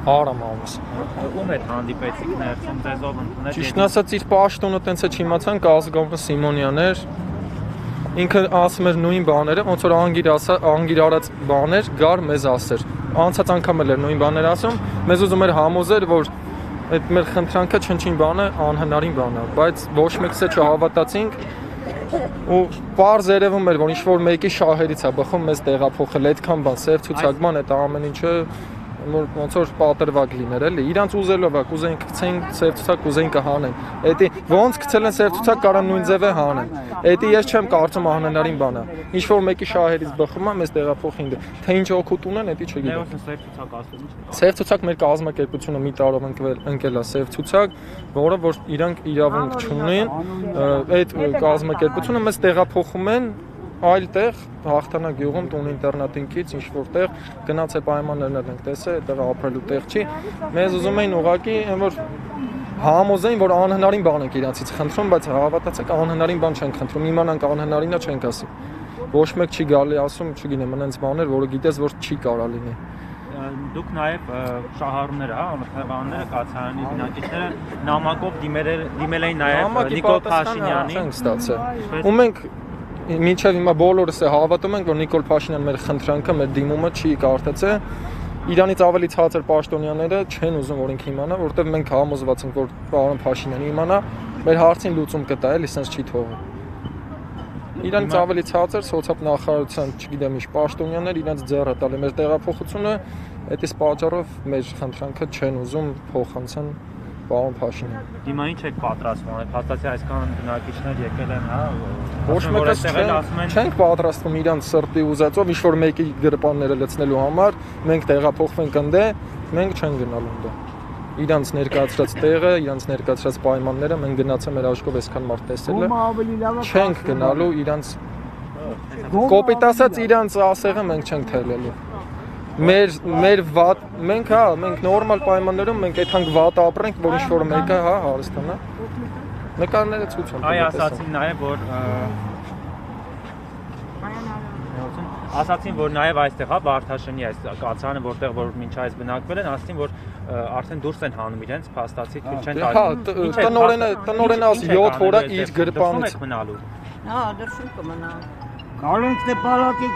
Արամ ամս։ Ում հետ հանդիպեցիք ներսում ձեզով ընդունել։ Ճիշտն ասած իր պաշտոնը տենց է չիմացանք Ազգովը Սիմոնյան էր։ Ինքը ասում էր նույն բաները, ոնց որ անգիր արած բաներ գար մեզ ասեր։ Անցած անգամ էլ էր նույն բաներ ասում, մեզ ուզում էր համոզել, որ այդ մեր խնդրանքը չնչին բանը անհնարին բան է, բայց ոչ մեկս է չհավատացինք ու բարձ երևում էր, որ ինչ-որ մեկի շահերից է բխում մեզ տեղափոխել, այդքան բան, սև ցուցակման այդ ամեն ինչը ոնց որ պատրվակ լիներ էլի, իրանց ուզելով է, կուզեին գցեն սև ցուցակ, կուզեին կհանեն, էդի ոնց գցել են սև ցուցակ կարան նույն ձևը հանեն, էդի ես չեմ կարծում անհնարին բան է, ինչ-որ մեկի շահերից բխում է, մեզ տեղափոխին, թե ինչ օգուտ ունեն, էդի չգիտեմ։ Սև ցուցակ մեր կազմակերպությունը մի տարով ընկել է սև ցուցակ, որը որ իրանք իրավունք չունեն, այդ կազմակերպությունը մեզ տեղափոխում են այլտեղ հաղթանակ գյուղում տուն ինտերնատինքից ինչ որտեղ գնաց է պայմաններն ենք տեսել, այդտեղ ապրելու տեղ չի։ Մեզ ուզում էին ուղակի որ համոզեին, որ անհնարին բան ենք իրանցից խնդրում, բայց հավատացեք անհնարին բան չենք խնդրում, իմանանք անհնարինը չենք ասի։ Ոչ մեկ չի գալի ասում, չգիտեմ, այնց բաներ, որը գիտես, որ չի կարա լինի։ Դուք նաև շահառուները, հա, անօթևանները, կացարանի բնակիչները նամակով դիմել էին նաև Նիկոլ Փաշինյանին։ Չենք ստացել։ Ու մենք մինչև հիմա բոլորս է հավատում ենք, որ Նիկոլ Փաշինյանը մեր խնդրանքը, մեր դիմումը չի կարդացել։ Իրանից ավելի ցածր պաշտոնյաները չեն ուզում որ ինքը իմանա, որովհետև մենք համոզված ենք, որ պարոն Փաշինյանը իմանա, մեր հարցին լուծում կտա, էլի, sense չի թողում։ Իրանից ավելի ցածր սոցիալ-նախարարության, չգիտեմ ինչ պաշտոնյաներ իրանց ձեռը տալի մեր տեղափոխությունը, այդպես պատճառով մեր խնդրանքը չեն ուզում փոխանցեն պարոն Փաշինյան։ Հիմա ինչ եք պատրաստվում, հաստատի այսքան բնակիչներ եկել են, հա։ Ոչ մեկս չենք պատրաստվում իրանց սրտի ուզածով ինչ-որ մեկի գրպանները լցնելու համար, մենք տեղափոխվենք ընդե, մենք չենք գնալու ընդե։ Իրանց ներկայացրած տեղը, իրանց ներկայացրած պայմանները մենք գնացել մեր աշխով այսքան մարդ տեսել է։ Չենք գնալու իրանց կոպիտ ասած իրանց ասեղը մենք չենք թելելու։ Մեր վատ մենք նորմալ պայմաններում մենք այդքան վատ ապրենք, որ ինչ-որ մեկը հա հարստանա։ Նկարները ցույց են։ Այ ասացին նաև որ ասացին որ նաև այստեղ հա Վարդաշենի այս կացարանը որտեղ որ մինչ այս բնակվել են, ասացին որ արդեն դուրս են հանում իրենց փաստացի թույլ չեն տալիս։ Հա, տնօրենը ասի 7 օրը իր գրպանից մնալու։ Հա, դրսում կմնա։ Գալու ենք դե պալատի